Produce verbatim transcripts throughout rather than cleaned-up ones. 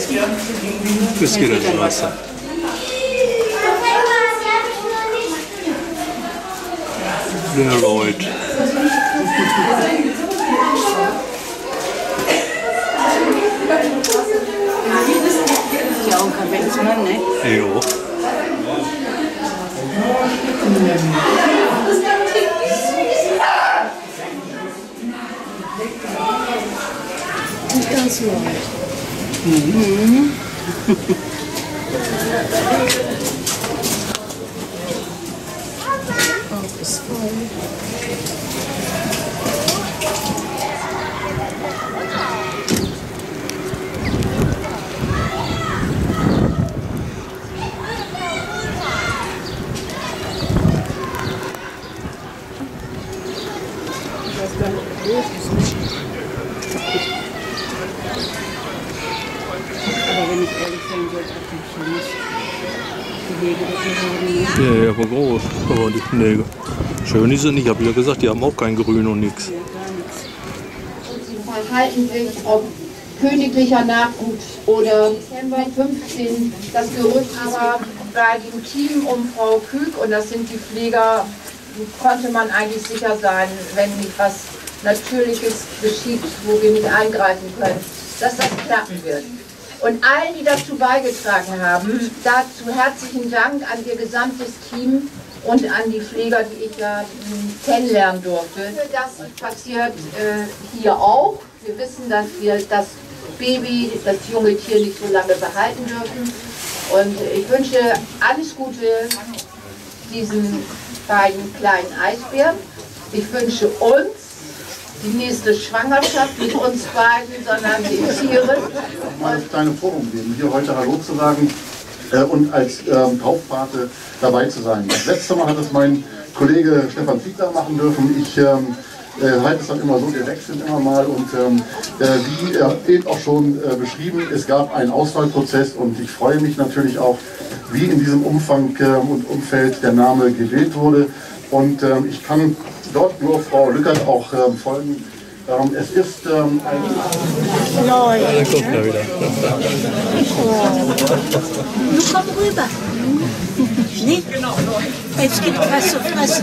Das geht ins Wasser. Der Lloyd. Ja, auch kein Wechselmann, ne? Jo. Nicht ganz leicht. Mhm. Auch ist voll. Aber wenn ich ehrlich sein soll, hat ein schönes Gehege, das wir haben. Ja, ja, aber groß. Aber die Nägel. Schön ist es nicht. Ich habe ja gesagt, die haben auch kein Grün und nichts. Ja, gar nichts. Sie verhalten sich, ob königlicher Nachwuchs oder fünfzehn. Das Gerücht aber bei dem Team um Frau Kück, und das sind die Pfleger, konnte man eigentlich sicher sein, wenn nicht was Natürliches geschieht, wo wir nicht eingreifen können, dass das klappen wird. Und allen, die dazu beigetragen haben, dazu herzlichen Dank an ihr gesamtes Team und an die Pfleger, die ich ja mh, kennenlernen durfte. Das passiert äh, hier auch. Wir wissen, dass wir das Baby, das junge Tier nicht so lange behalten dürfen. Und ich wünsche alles Gute diesen beiden kleinen Eisbären. Ich wünsche uns die nächste Schwangerschaft, nicht uns beiden, sondern den Tieren. Mal das kleine Forum geben, hier heute Hallo zu sagen äh, und als ähm, Taufpate dabei zu sein. Das letzte Mal hat es mein Kollege Stefan Fiedler machen dürfen. Ich ähm, äh, halte es dann immer so, wir wechseln immer mal und ähm, äh, wie äh, eben auch schon äh, beschrieben, es gab einen Auswahlprozess und ich freue mich natürlich auch, wie in diesem Umfang äh, und Umfeld der Name gewählt wurde. Und ähm, ich kann dort nur Frau Lückert auch ähm, folgen. Ähm, es ist ähm, ein... Ja, dann kommt er wieder. Du komm rüber. Nee? Es gibt was zu fressen.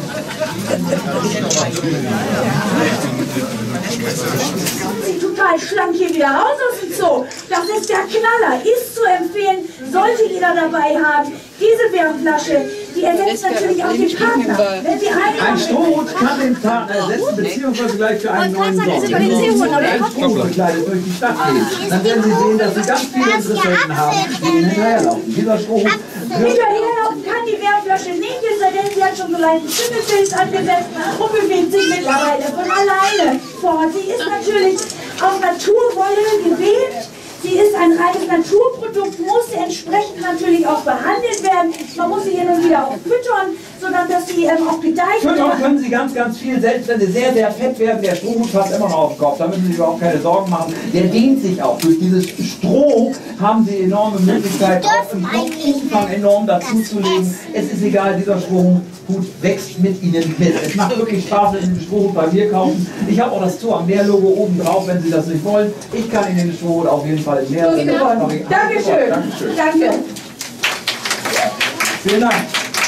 Sieht total schlank hier wieder raus aus dem Zoo. Das ist der Knaller. Ist zu empfehlen, sollte jeder dabei haben. Diese Wärmflasche, die ersetzt natürlich auch den Partner. Wenn Sie Ein Strohhut kann den Partner ersetzen, beziehungsweise gleich für einen neuen Sorgen. Wenn ein Strohhut bekleidet durch die Stadt geht, dann werden Sie sehen, dass Sie ganz viele Interessenten haben, die Ihnen hinterherlaufen. Dieser Strohhut hinterherlaufen kann die Wärmflasche nicht, es sei denn, sie hat schon so leichten Schimmelpilz angesetzt und bewegt sich mittlerweile von alleine fort. Sie ist natürlich auf Naturwolle gewebt. Sie ist ein reines Naturprodukt, muss entsprechend natürlich auch behandelt werden. Man muss sie hin und wieder auch füttern, sodass sie ähm, auch gedeiht. Füttern können Sie ganz, ganz viel, selbst wenn Sie sehr, sehr fett werden. Der Strohhut passt immer noch auf den Kopf, da müssen Sie sich überhaupt keine Sorgen machen. Der dehnt sich auch. Durch dieses Stroh haben Sie enorme Möglichkeiten, auch im Umfang enorm dazu zu legen. Es ist egal, dieser Strohhut wächst mit Ihnen mit. Es macht wirklich Spaß, wenn Sie den Strohhut bei mir kaufen. Ich habe auch das Zoo am Meer-Logo oben drauf, wenn Sie das nicht wollen. Ich kann Ihnen den Strohhut auf jeden Fall mehr. Genau. Dankeschön. Dankeschön. Danke. Vielen Dank.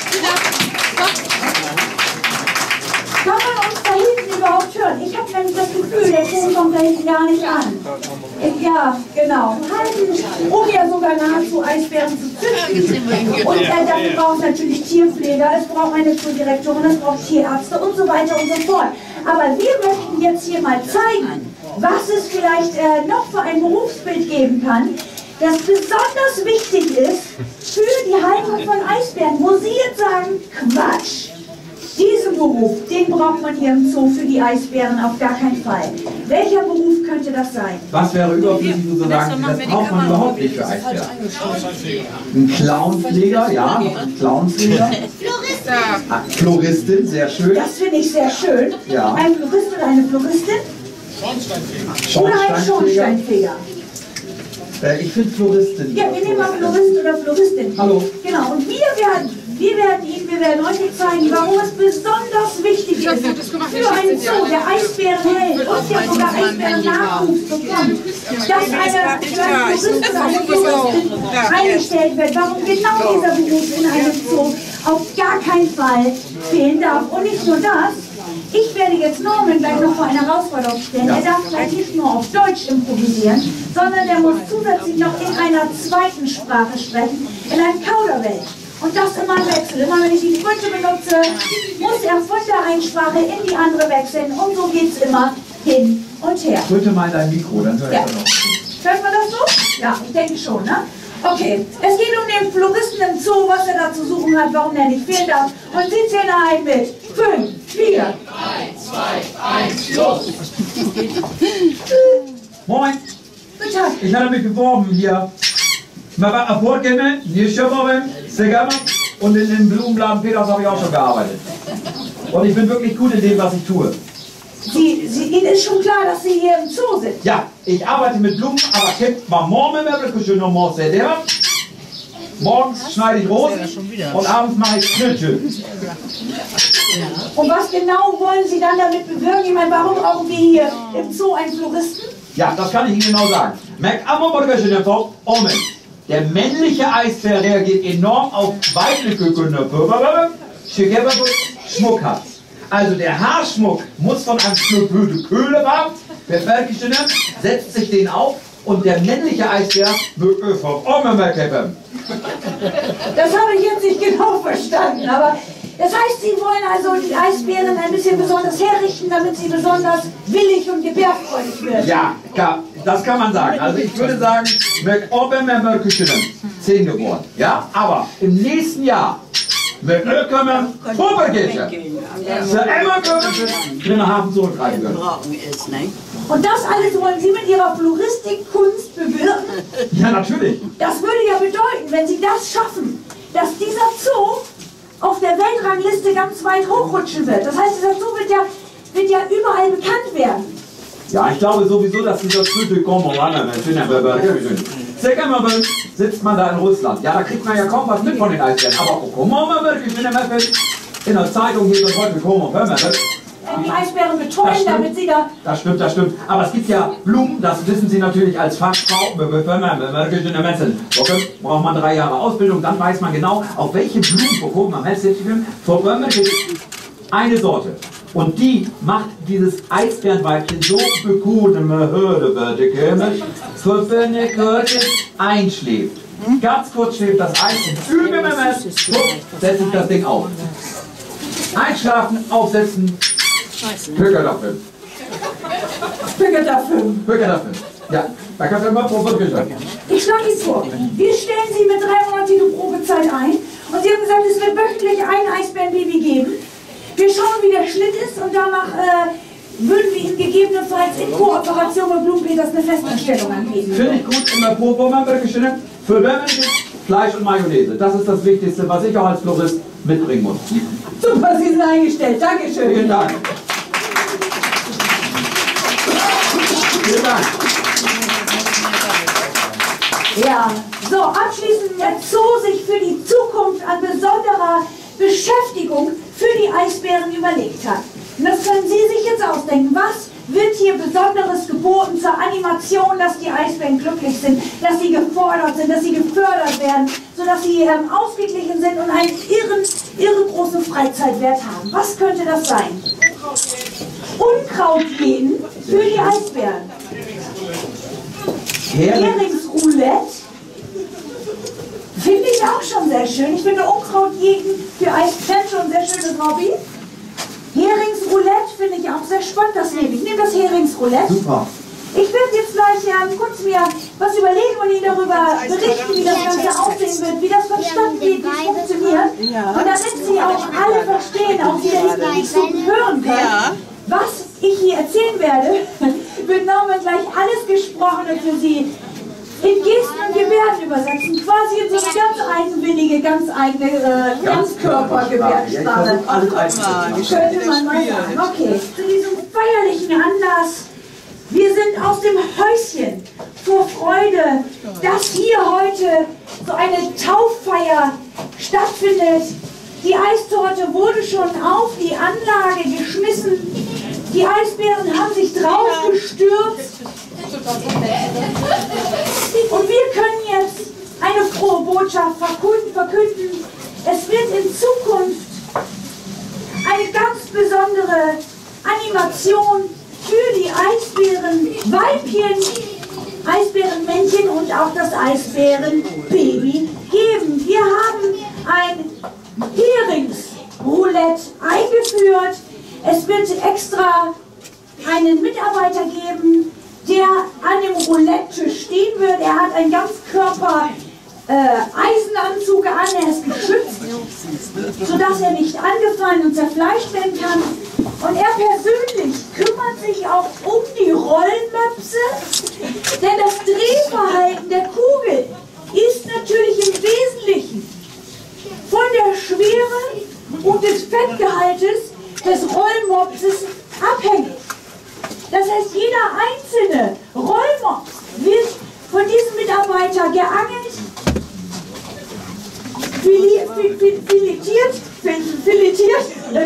Kann man uns da hinten überhaupt hören? Ich habe nämlich das Gefühl, der Ton kommt da hinten gar nicht an. Ja, genau. Halten, um ja sogar nahezu Eisbären zu züchten. Und äh, dafür braucht es natürlich Tierpfleger, es braucht eine Schuldirektorin, es braucht Tierärzte und so weiter und so fort. Aber wir möchten jetzt hier mal zeigen, was es vielleicht äh, noch für ein Berufsbild geben kann, das besonders wichtig ist für die Haltung von Eisbären, wo Sie jetzt sagen, Quatsch, diesen Beruf, den braucht man hier im Zoo für die Eisbären auf gar keinen Fall. Welcher Beruf könnte das sein? Was wäre überflüssig, so zu sagen, das braucht man überhaupt nicht für Eisbären. Ein Clownpfleger, ja, ein Clownpfleger. Floristin. Ah, Floristin, sehr schön. Das finde ich sehr schön. Ja. Ein Florist oder eine Floristin? Oder ein Schornsteinfeger. Äh, ich finde Floristin. Ja, wir nehmen mal Florist oder Floristin. Hallo. Genau, und wir werden, wir werden Ihnen, wir werden euch zeigen, warum es besonders wichtig ist für einen Zoo, der Eisbären hält und der sogar Eisbären Nachwuchs bekommt, dass eine Touristin, eine Touristin eingestellt wird, warum genau dieser Beruf in einem Zoo auf gar keinen Fall fehlen darf. Und nicht nur das, ich werde jetzt Norman gleich noch vor eine Herausforderung stellen. Er darf gleich nicht nur auf Deutsch improvisieren, sondern er muss zusätzlich noch in einer zweiten Sprache sprechen, in einem Kauderwelsch. Und das immer im Wechsel. Immer wenn ich die Kröte benutze, muss er von der einen Sprache in die andere wechseln. Und so geht es immer hin und her. Drücke mal dein Mikro, dann höre ich Ja. das noch. Hört man das so? Ja, ich denke schon, ne? Okay, es geht um den Floristen im Zoo, was er da zu suchen hat, warum er nicht fehlen darf. Und Sie zählen ein mit fünf, vier. eins, zwei, eins, los! Moin, Guten Tag. ich hatte mich beworben hier. Man war Apportgemme, hier Schöpferin, Segama und in dem Blumenladen Peters habe ich auch schon gearbeitet. Und ich bin wirklich gut in dem, was ich tue. Sie, Sie, Ihnen ist schon klar, dass Sie hier im Zoo sind. Ja, ich arbeite mit Blumen, aber kippt mal morgen mehr schön noch morgens der. Morgens schneide ich Rosen und abends mache ich Knötchen. Und was genau wollen Sie dann damit bewirken? Ich meine, warum brauchen wir hier im Zoo einen Floristen? Ja, das kann ich Ihnen genau sagen. Merk Omen. Der männliche Eisbär reagiert enorm auf weibliche Kinder. Schmuck hat. Also der Haarschmuck muss von einem Stück Köhle warm, der Bergischen setzt sich den auf und der männliche Eisbär wird vom Omen. Das habe ich jetzt nicht genau verstanden, aber das heißt, Sie wollen also die Eisbären ein bisschen besonders herrichten, damit sie besonders willig und gebärfreudig werden. Ja, das kann man sagen. Also ich würde sagen, mit Obermärkischen zehn geworden. Ja, aber im nächsten Jahr mit Ölkommen Probergete. Für immer können wir nach Hafen zurückreisen können. Und das alles wollen Sie mit Ihrer Floristikkunst bewirken? Ja, natürlich. Das würde ja bedeuten, wenn Sie das schaffen, dass dieser Zoo auf der Weltrangliste ganz weit hochrutschen wird. Das heißt, dieser Zoo wird ja, wird ja überall bekannt werden. Ja, ich glaube sowieso, dass dieser Züge kommen. Sehr gerne sitzt man da in Russland. Ja, da kriegt man ja kaum was mit von den Eisbären. Aber komm mal wirklich, in der Zeitung hier wird heute kommen. Die Eisbären betreuen, damit sie da... Das stimmt, das stimmt. Aber es gibt ja Blumen, das wissen Sie natürlich als Fachfrau. Braucht man drei Jahre Ausbildung, dann weiß man genau, auf welche Blumen bekommt man eine Sorte. Und die macht dieses Eisbärenweibchen so bekommen, einschläft. Ganz kurz schläft das Eis und setzt sich das Ding auf. Einschlafen, aufsetzen, Höcker dafür. Höcker dafür. Höcker dafür. Ja, da kannst du immer probieren. Ich schlage es vor. Wir stellen Sie mit dreimonatiger Probezeit ein und Sie haben gesagt, es wird wöchentlich ein Eisbärenbaby geben. Wir schauen, wie der Schnitt ist und danach äh, würden wir Ihnen gegebenenfalls in Kooperation mit Blumenpeters eine Festanstellung anbieten. Finde ich gut, immer pro für Fleisch und Mayonnaise. Das ist das Wichtigste, was ich auch als Florist mitbringen muss. Super, Sie sind eingestellt. Dankeschön. Vielen Dank. Vielen Dank. Ja, so abschließend der Zoo sich für die Zukunft an besonderer Beschäftigung für die Eisbären überlegt hat. Und das können Sie sich jetzt ausdenken. Was wird hier Besonderes geboten zur Animation, dass die Eisbären glücklich sind, dass sie gefordert sind, dass sie gefördert werden, sodass sie ähm, ausgeglichen sind und einen irren, irre großen Freizeitwert haben. Was könnte das sein? Unkraut jäten für die Eisbären. Heringsroulette. Finde ich auch schon sehr schön. Ich finde Unkrautjäten für Eisbären schon ein sehr schönes Hobby. Heringsroulette finde ich auch sehr spannend. Das nehme ich. Ich nehme das Heringsroulette. Super. Ich werde jetzt gleich ähm, kurz mir was überlegen und Ihnen darüber berichten, wie das Ganze aussehen wird, wie das vonstatten geht, wie es funktioniert. Und damit Sie auch alle verstehen, auch die das nicht so hören können, was ich hier erzählen werde, wird Norman gleich alles Gesprochene für Sie in Gesten und Gebärden übersetzen, quasi in so eine ganz eigenwillige, ganz eigene äh, Ganzkörpergebärdensprache. Könnte man mal sagen. Okay, zu diesem feierlichen Anlass, wir sind aus dem Häuschen vor Freude, dass hier heute so eine Tauffeier stattfindet Die Eistorte wurde schon auf die Anlage geschmissen. Die Eisbären haben sich drauf gestürzt. Und wir können jetzt eine frohe Botschaft verkünden. verkünden. Es wird in Zukunft eine ganz besondere Animation für die Eisbärenweibchen, Eisbärenmännchen und auch das Eisbärenbaby geben. Wir haben ein Heringsroulette eingeführt. Es wird extra einen Mitarbeiter geben, der an dem Roulette-Tisch stehen wird. Er hat einen Ganzkörper äh, Eisenanzug an, er ist geschützt, sodass er nicht angefallen und zerfleischt werden kann. Und er persönlich kümmert sich auch um die Rollmöpse, denn das Drehverhalten der Kugel ist natürlich im Wesentlichen von der Schwere und des Fettgehaltes des Rollmopses abhängig. Das heißt, jeder einzelne Rollmops wird von diesem Mitarbeiter geangelt, filetiert, filetiert.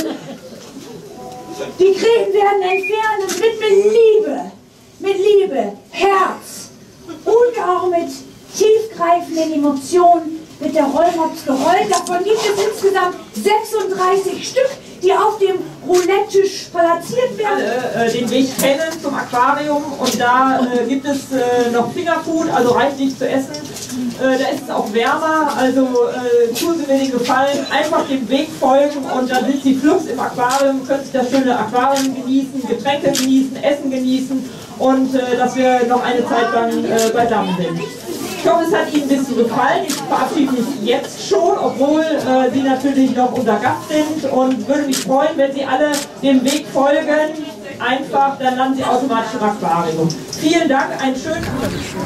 Die Gräten werden entfernt und wird mit Liebe, mit Liebe, Herz und auch mit tiefgreifenden Emotionen mit der Rollmops gerollt. Davon gibt es insgesamt sechsunddreißig Stück, die auf dem Roulette-Tisch platziert werden. Alle äh, den Weg kennen zum Aquarium und da äh, gibt es äh, noch Fingerfood, also reichlich zu essen. Äh, da ist es auch wärmer, also äh, tun Sie mir den Gefallen, einfach dem Weg folgen und dann sind Sie flugs im Aquarium, können Sie das schöne Aquarium genießen, Getränke genießen, Essen genießen und äh, dass wir noch eine Zeit lang äh, beisammen sind. Ich hoffe, es hat Ihnen ein bisschen gefallen. Ich verabschiede mich jetzt schon, obwohl äh, Sie natürlich noch unser Gast sind und würde mich freuen, wenn Sie alle dem Weg folgen. Einfach, dann landen Sie automatisch im Aquarium. Vielen Dank, einen schönen Abend.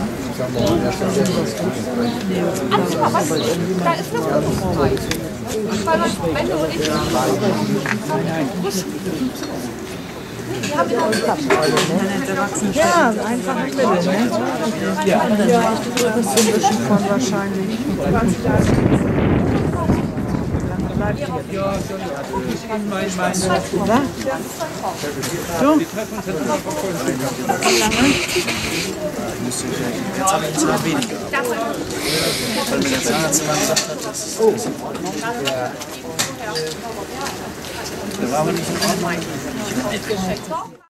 Was? Da ist noch ja, einfach mit Mittel, ne? Ja, ja. Das ist ein bisschen von wahrscheinlich. Bleibt hier. Oder? So? Jetzt habe ich zwei weniger. Weil mir der Zahnarztmann gesagt hat, das ist oh. Da waren wir nicht in Ordnung.